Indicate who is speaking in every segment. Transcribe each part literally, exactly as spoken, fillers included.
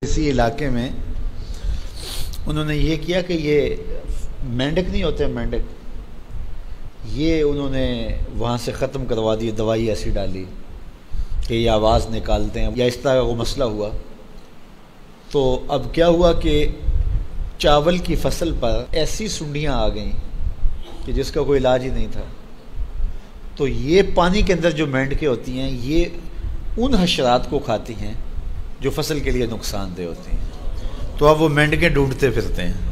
Speaker 1: اسی علاقے میں انہوں نے یہ کیا کہ یہ مینڈک نہیں ہوتے مینڈک یہ انہوں نے وہاں سے ختم کروا دی، دوائی ایسی ڈالی کہ یہ آواز نکالتے ہیں یا اس طرح کا وہ مسئلہ ہوا۔ تو اب کیا ہوا کہ چاول کی فصل پر ایسی سنڈیاں آ گئیں کہ جس کا کوئی علاج ہی نہیں تھا۔ تو یہ پانی کے اندر جو مینڈکیں ہوتی ہیں یہ ان حشرات کو کھاتی ہیں جو فصل کے لیے نقصان دہ ہوتی ہیں، تو اب وہ مینڈکیں ڈھونڈتے پھرتے ہیں۔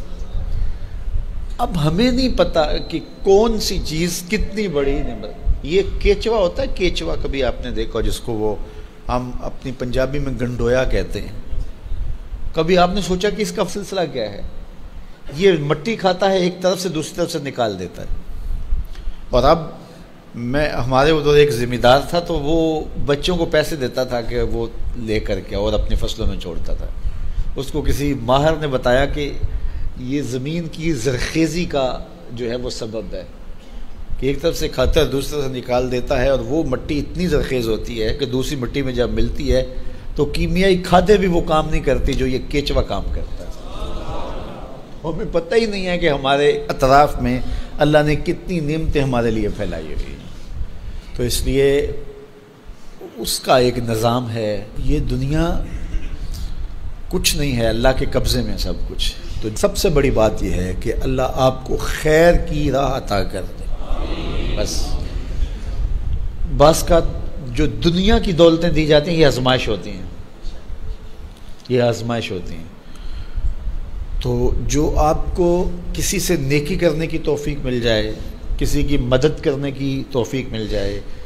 Speaker 1: اب ہمیں نہیں پتہ کہ کون سی چیز کتنی بڑی نعمت۔ یہ کیچوا ہوتا ہے، کیچوا کبھی آپ نے دیکھا جس کو وہ ہم اپنی پنجابی میں گنڈویا کہتے ہیں، کبھی آپ نے سوچا کہ اس کا سلسلہ کیا ہے؟ یہ مٹی کھاتا ہے، ایک طرف سے دوسری طرف سے نکال دیتا ہے۔ اور اب میں ہمارے ادھر ایک ذمہ دار تھا تو وہ بچوں کو پیسے دیتا تھا کہ وہ لے کر کے اور اپنی فصلوں میں چھوڑتا تھا۔ اس کو کسی ماہر نے بتایا کہ یہ زمین کی زرخیزی کا جو ہے وہ سبب ہے کہ ایک طرف سے کھاتا ہے دوسری طرف سے نکال دیتا ہے، اور وہ مٹی اتنی زرخیز ہوتی ہے کہ دوسری مٹی میں جب ملتی ہے تو کیمیائی کھادیں بھی وہ کام نہیں کرتی جو یہ کیچوا کام کرتا ہے۔ ہمیں پتہ ہی نہیں ہے کہ ہمارے اطراف میں اللہ نے کتنی نعمتیں ہمارے لیے پھیلائی ہوئی ہیں۔ تو اس لیے اس کا ایک نظام ہے۔ یہ دنیا کچھ نہیں ہے، اللہ کے قبضے میں سب کچھ۔ تو سب سے بڑی بات یہ ہے کہ اللہ آپ کو خیر کی راہ عطا کر دے، بس۔ بعض کا جو دنیا کی دولتیں دی جاتی ہیں یہ آزمائش ہوتی ہیں، یہ آزمائش ہوتی ہیں۔ تو جو آپ کو کسی سے نیکی کرنے کی توفیق مل جائے، کسی کی مدد کرنے کی توفیق مل جائے،